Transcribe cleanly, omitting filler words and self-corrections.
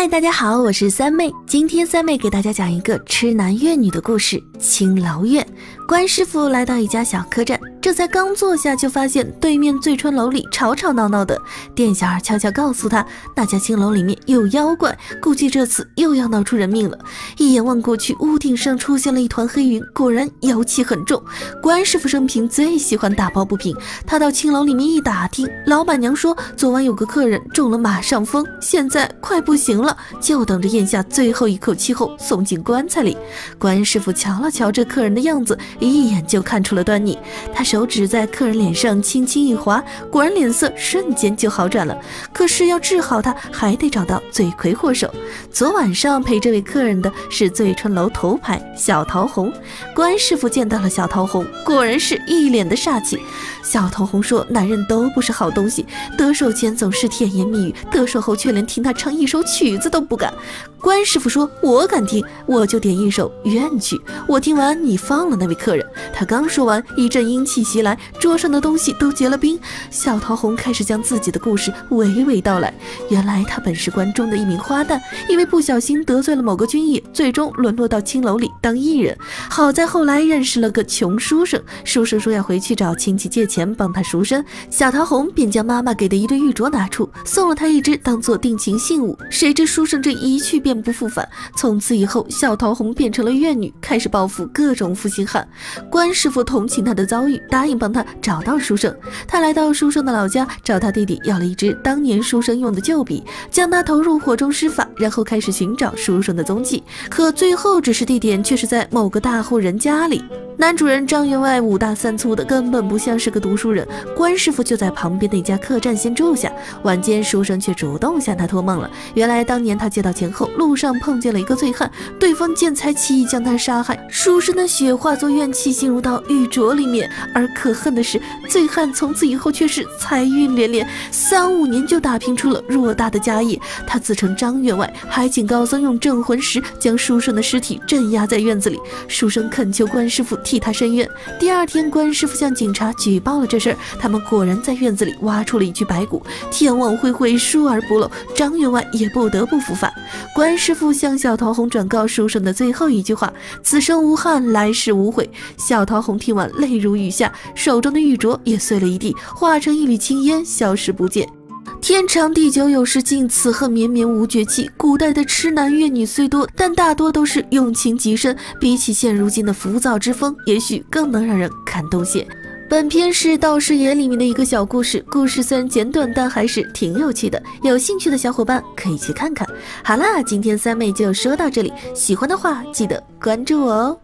嗨，大家好，我是三妹。今天三妹给大家讲一个痴男怨女的故事——青牢院。关师傅来到一家小客栈，这才刚坐下，就发现对面醉春楼里吵吵闹闹的。店小二悄悄告诉他，那家青楼里面有妖怪，估计这次又要闹出人命了。一眼望过去，屋顶上出现了一团黑云，果然妖气很重。关师傅生平最喜欢打抱不平，他到青楼里面一打听，老板娘说昨晚有个客人中了马上风，现在快不行了，就等着咽下最后一口气后送进棺材里。关师傅瞧了瞧这客人的样子，一眼就看出了端倪。他手指在客人脸上轻轻一划，果然脸色瞬间就好转了。可是要治好他，还得找到罪魁祸首。昨晚上陪这位客人的是醉春楼头牌小桃红。关师傅见到了小桃红，果然是一脸的煞气。小桃红说，男人都不是好东西，得手前总是甜言蜜语，得手后却连听他唱一首曲子都不敢。关师傅说，我敢听，我就点一首怨曲，我听完你放了那位客人。他刚说完，一阵阴气袭来，桌上的东西都结了冰。小桃红开始将自己的故事娓娓道来。原来他本是关中的一名花旦，因为不小心得罪了某个军爷，最终沦落到青楼里当艺人。好在后来认识了个穷书生，书生说要回去找亲戚借钱帮他赎身，小桃红便将妈妈给的一对玉镯拿出，送了他一只当做定情信物。谁知书生这一去便不复返，从此以后小桃红变成了怨女，开始报复各种负心汉。关师傅同情他的遭遇，答应帮他找到书生。他来到书生的老家，找他弟弟要了一支当年书生用的旧笔，将他投入火中施法，然后开始寻找书生的踪迹。可最后指示地点却是在某个大户人家里。男主人张员外五大三粗的，根本不像是个读书人。关师傅就在旁边的一家客栈先住下，晚间书生却主动向他托梦了。原来当年他借到钱后，路上碰见了一个醉汉，对方见财起意将他杀害，书生的血化作怨气进入到玉镯里面。而可恨的是，醉汉从此以后却是财运连连，3-5年就打拼出了偌大的家业。他自称张员外，还请高僧用镇魂石将书生的尸体镇压在院子里。书生恳求关师傅替他伸冤。第二天，关师傅向警察举报了这事儿，他们果然在院子里挖出了一具白骨。天网恢恢，疏而不漏，张员外也不得不伏法。关师傅向小桃红转告书生的最后一句话：此生无憾，来世无悔。小桃红听完泪如雨下，手中的玉镯也碎了一地，化成一缕青烟消失不见。天长地久有时尽，此恨绵绵无绝期。古代的痴男怨女虽多，但大多都是用情极深，比起现如今的浮躁之风，也许更能让人感动些。本片是《道士爷》里面的一个小故事，故事虽然简短，但还是挺有趣的，有兴趣的小伙伴可以去看看。好啦，今天三妹就说到这里，喜欢的话记得关注我哦。